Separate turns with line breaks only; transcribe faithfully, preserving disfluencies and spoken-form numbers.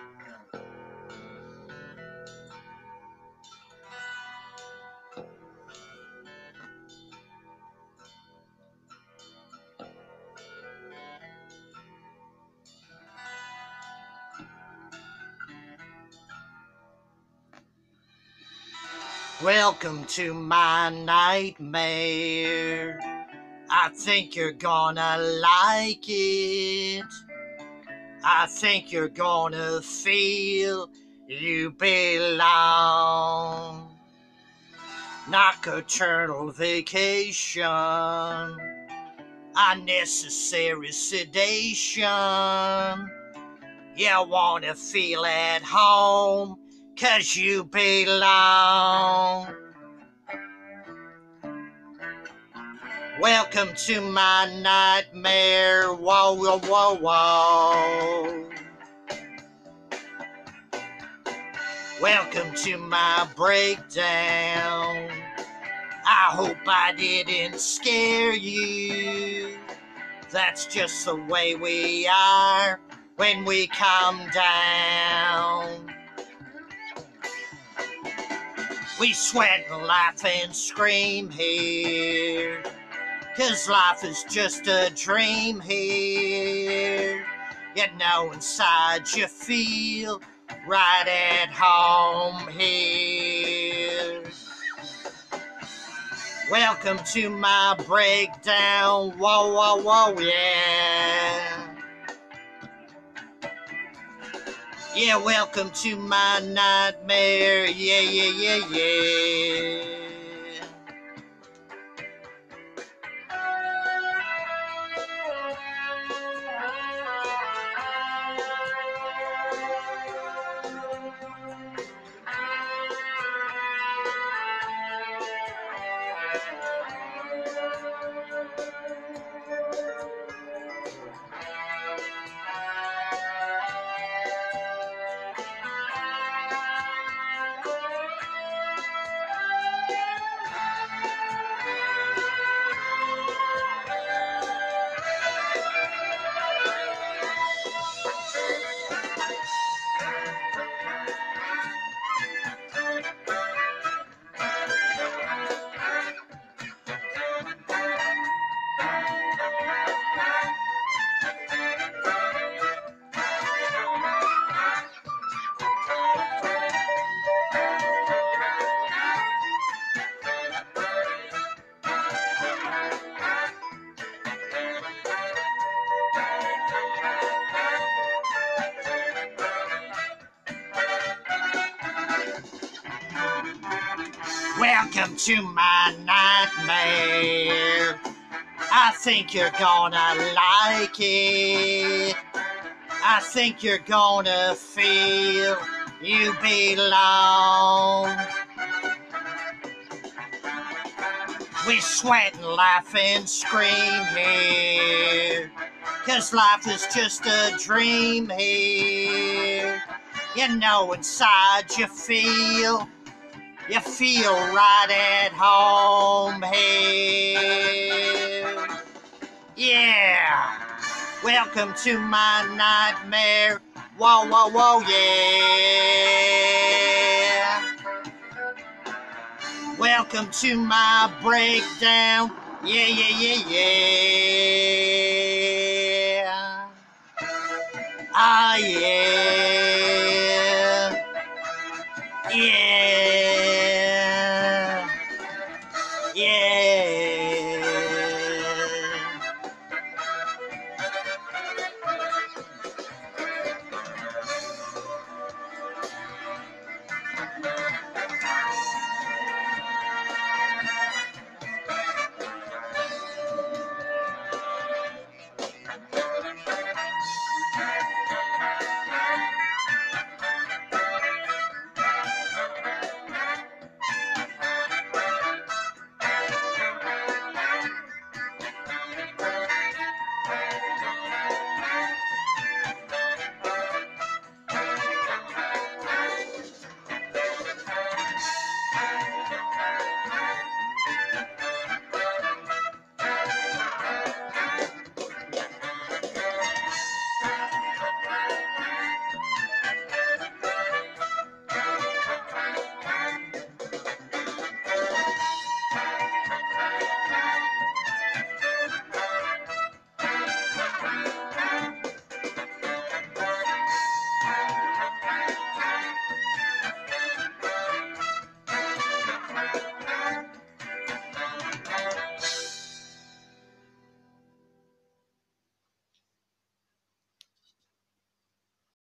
Welcome to my nightmare. I think you're gonna like it. I think you're gonna feel you belong. Nocturnal vacation, unnecessary sedation. You wanna feel at home, 'cause you belong. Welcome to my nightmare, whoa, whoa, whoa, whoa. Welcome to my breakdown. I hope I didn't scare you. That's just the way we are when we come down. We sweat and laugh and scream here, 'cause life is just a dream here. You know inside you feel right at home here. Welcome to my breakdown, whoa, whoa, whoa, yeah. Yeah, welcome to my nightmare, yeah, yeah, yeah, yeah. Welcome to my nightmare. I think you're gonna like it. I think you're gonna feel you belong. We sweat and laugh and scream here, 'cause life is just a dream here. You know inside you feel You feel right at home here. Yeah. Welcome to my nightmare. Whoa, whoa, whoa, yeah. Welcome to my breakdown. Yeah, yeah, yeah, yeah. Ah, yeah. Yeah. Yeah.